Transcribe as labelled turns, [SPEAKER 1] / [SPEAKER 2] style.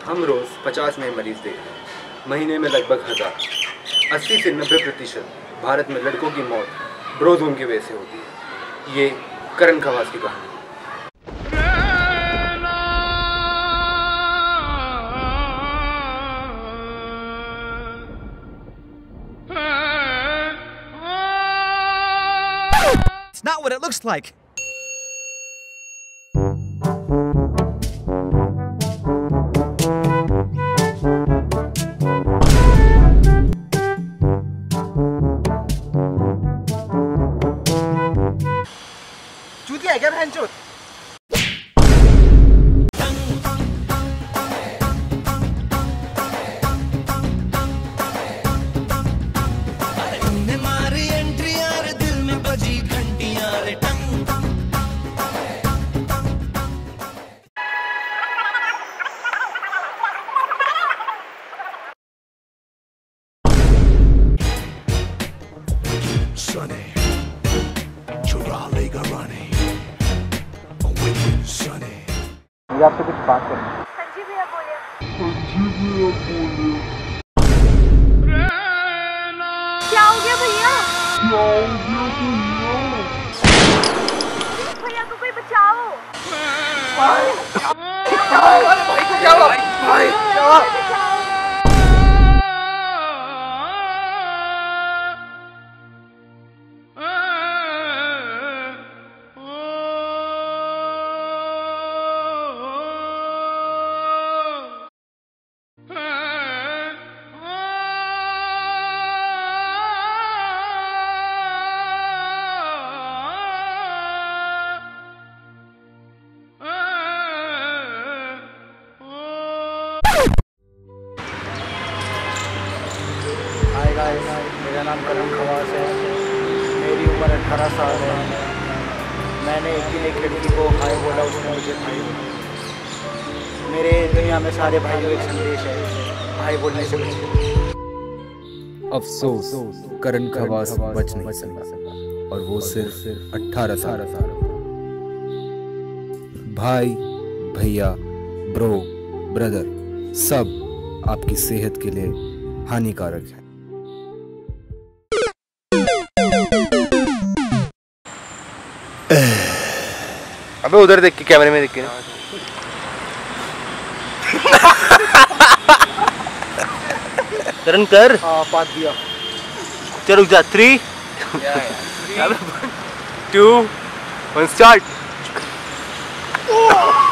[SPEAKER 1] हम रोज़ 50 नए मरीज देखते हैं, महीने में लगभग 1000। 80 से 90% भारत में लड़कों की मौत ब्रोजोम की वजह से होती है। ये करण खवास की कहानी।
[SPEAKER 2] It's not what it looks like.
[SPEAKER 1] चूतिया है क्या बहनचोद?
[SPEAKER 3] Sunny, चुरा लेगा रानी, Sunny।
[SPEAKER 1] मुझे आपसे कुछ बात करनी है।
[SPEAKER 4] संजी भैया बोलिए। क्या हो गया भैया? भैया को कोई बचाओ।
[SPEAKER 1] भाई क्या हुआ? भाई क्या हुआ?
[SPEAKER 5] हाय गाइस, मेरा नाम करण खवास है। मेरी उम्र 18 साल है। मैंने एक दिन एक लड़की को हाय बोला, उसने मुझे भाई बोला। मेरे दुनिया में सारे भाइयों एक संदेश है, भाई बोलने से बचो।
[SPEAKER 6] अफसोस करण खवास बच नहीं सका और वो सिर्फ 18 साल। भाई, भैया, ब्रो, ब्रदर सब आपकी सेहत के लिए हानिकारक है।
[SPEAKER 1] अबे उधर देख के, कैमरे में देख के। करण कर।
[SPEAKER 5] पात दिया।
[SPEAKER 1] चल रुक जा। 3 2 1 स्टार्ट।